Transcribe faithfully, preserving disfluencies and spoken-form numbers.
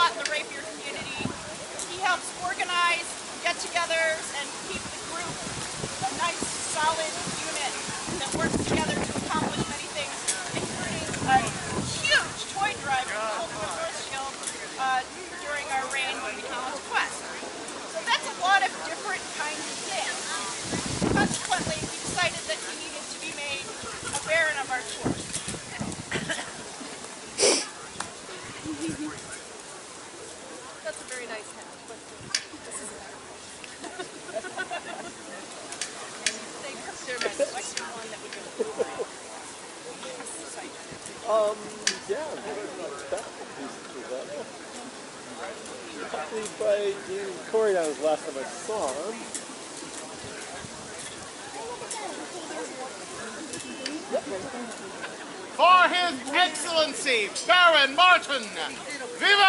lot in the rapier community. He helps organize get-togethers and keep the group a nice, solid unit that works together to accomplish many things, including a huge toy drive with Northshield uh, during our reign when we came on Quest. So that's a lot of different kinds of things. Consequently, we decided that he needed to be made a baron of our tour. That's a very nice hat, but this is one that we do. Um, yeah, accompanied by Dean Corey, that was the last time I saw him. For His Excellency, Baron Martin, viva!